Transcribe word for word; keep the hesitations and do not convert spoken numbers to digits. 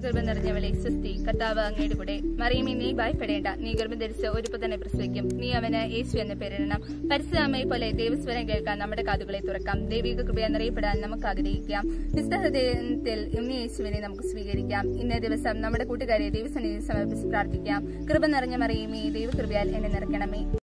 കൃപ നിറഞ്ഞവളെ സ്വസ്തി, കർത്താവ് അങ്ങയുടെ കൂടെ. മറിയമേ, നീ ഭയപ്പെടേണ്ട, നീ ഗർഭം ധരിച്ച് ഒരു പുത്രനെ പ്രസവിക്കും, നീ അവന് യേശു എന്ന് പേരിടണം. പരിശുദ്ധമ്മയെ പോലെ ദൈവസ്വരം കേൾക്കാൻ നമ്മുടെ കാതുകളെ തുറക്കാം. ദൈവിക കൃപയെ നിറയപ്പെടാൻ നമുക്ക് ആഗ്രഹിക്കാം. നിസ്തഹൃദയത്തിൽ ഇന്ന് യേശുവിനെ നമുക്ക് സ്വീകരിക്കാം. ഇന്നേ ദിവസം നമ്മുടെ കൂട്ടുകാരെ ദൈവസന്നിധിയിൽ സമർപ്പിച്ച് പ്രാർത്ഥിക്കാം. കൃപ നിറഞ്ഞ മറിയമേ, ദൈവകൃപയാൽ എന്നെ നിറയ്ക്കണമേ.